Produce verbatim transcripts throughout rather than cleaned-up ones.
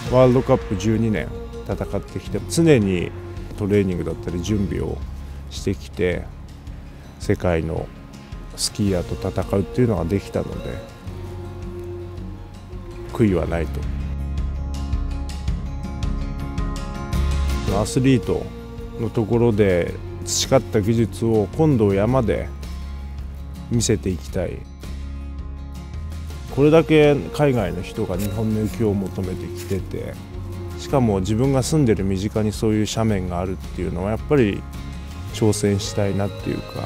ワールドカップじゅうにねん戦ってきて、常にトレーニングだったり準備をしてきて、世界のスキーヤーと戦うっていうのができたので、悔いはないと。アスリートのところで培った技術を今度山で見せていきたい。これだけ海外の人が日本の雪を求めてきてて、しかも自分が住んでる身近にそういう斜面があるっていうのはやっぱり挑戦したいなっていうか、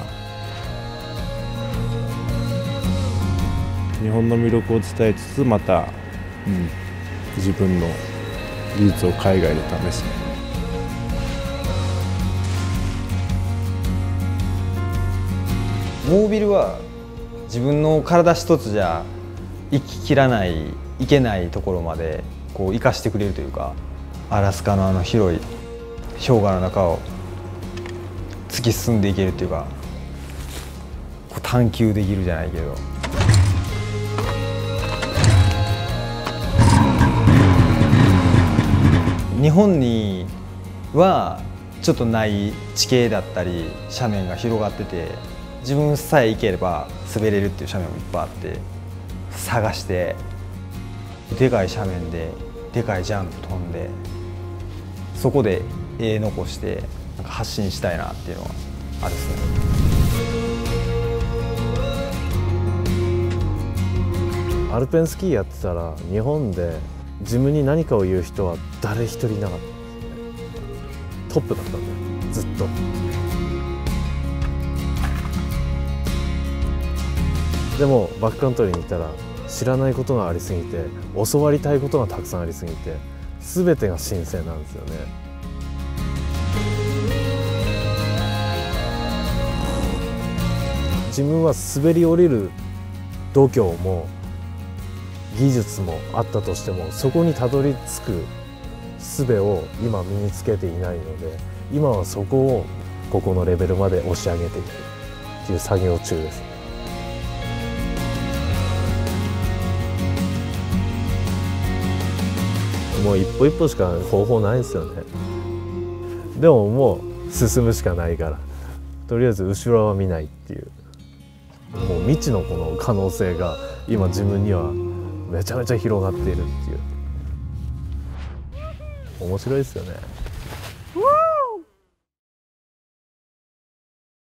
日本の魅力を伝えつつまた、うん、自分の技術を海外で試す。 モービルは自分の体一つじゃ生ききらない、いけないところまでこう生かしてくれるというか、アラスカのあの広い氷河の中を突き進んでいけるというか、こう探求できるじゃないけど。日本にはちょっとない地形だったり斜面が広がってて、自分さえ行ければ滑れるっていう斜面もいっぱいあって、探してでかい斜面ででかいジャンプ飛んで、そこで絵残してなんか発信したいなっていうのはあるっすね。アルペンスキーやってたら日本で自分に何かを言う人は誰一人いなかったんですね。トップだったんだよ、ずっと。でもバックカントリーにいたら知らないことがありすぎて、教わりたいことがたくさんありすぎて、全てが新鮮なんですよね。自分は滑り降りる度胸も技術もあったとしても、そこにたどり着く術を今身につけていないので、今はそこをここのレベルまで押し上げていくっていう作業中です。もう一歩一歩しか方法ないですよね。でももう進むしかないから、とりあえず後ろは見ないっていう、もう未知のこの可能性が今自分にはめちゃめちゃ広がっているっていう、面白いですよね。